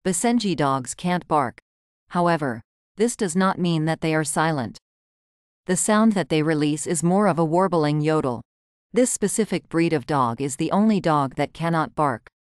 Basenji dogs can't bark. However, this does not mean that they are silent. The sound that they release is more of a warbling yodel. This specific breed of dog is the only dog that cannot bark.